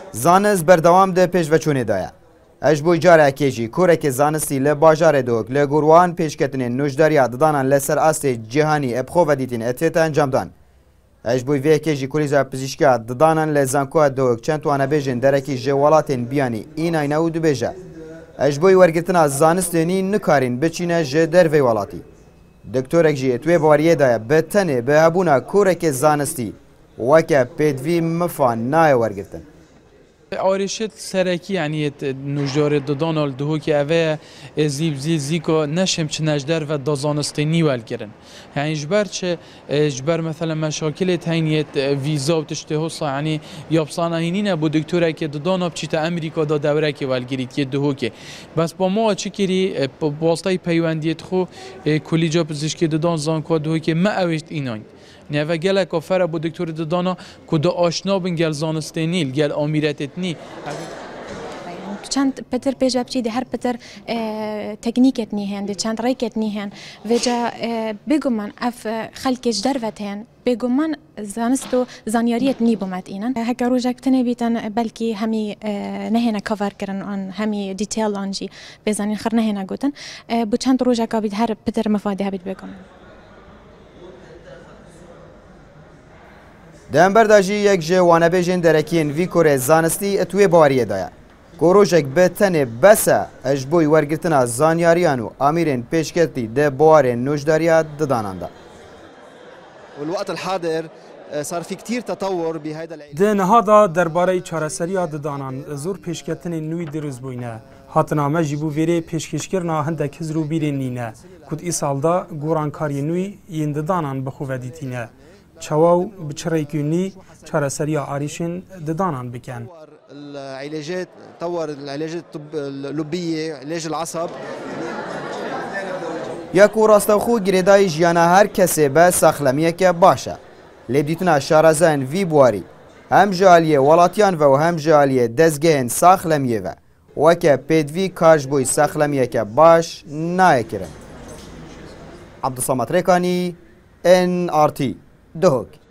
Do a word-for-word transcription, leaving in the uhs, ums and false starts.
زانست بردوام ده پیش و چونه دایا. اش بوی جاره کیجی کورک زانستی ل باجار دوک ل گروان پیشکتن نوشداریا ددانان لسر است جهانی ابخو و دیتین اتیت انجام دان. اش بوی وی کیجی کوریزا پزشکا ددانان ل زانکو دوک چند توانه بیجن درکی جوالاتن بیانی این اینا و دو بیجه. اش بوی ورگتنا زانستنی نکارین بچینه ج در وی والاتی. دکترک جی توی باریه دایا بتنه به هبونا کورک زانستی وکه پیدوی مفان نای ورگتن. آرشت سرکی یعنی نوجار ددانال دهو که اوه زیب زی زیکو نشم چه نجدر و دازانستنی ول کرن یعنی جبر چه جبر مثلا مشاکل تینیت ویزا و تشته حصا یعنی یابسانه هینی نبود دکتوره که ددانا بچیت امریکا دا دوره که ول گرید که دهو که بس با ما چه کری باسطه پیوندیت خو کلیجا پزشکی ددان زانکو دهو که ما اوشت اینان نه گله کافر بود دکتر ددانا کد آشنا بن گل زانستنیل گل آمیرتت نی چند پتر پیش بچیده هر پتر تکنیکت نیهن چند ریکت نیهن وجا بگو من اف خلکش دروت هن بگو من زانستو زانیاریت نی بومت اینن هکر روزک تنه بیتن بلکی همی نهینا کاور کرن آن همی دیتیل آنجی بزنین خر نهینا گوتن بو چند روزک آبید هر پتر مفاده هبید بگم دنبرداجی یک جوانه بیجن درکین وی کوره زانستی اتوی باریه دایا. کوروجک بتنه بسه اجبوی ورگرتنا زانیاریانو امیرین پیشکتی ده بوارین نوجداریا ددانانده. والوقت الحاضر صار في كثير تطور بهذا العلاج. ده نهادا درباره چارەسەریya ددانان زور پیشکتنی نوی دروست بوینه. هاتنامه جیبو ویره پیشکشکرنا هندک هزرو بیرین نینه. کود ای سالدا گورانکاری نوی ین ددانان بخو دیتینه. چواو بچریکونی چارەسەریya عریشین ددانان بکن. العلاجات طور العلاجات اللبيه علاج العصب. یکو راستخو گریدای جیانا هر کسی به ساخلمیه که باشه. لبدیتنا شارزان وی بواری هم جالیه ولاتیان و هم جالیه دزگهن ساخلمیه و وکه پیدوی کارج بوی ساخلمیه که باش نای کرن. عبدالصمد ریکانی ان آر تی دهوک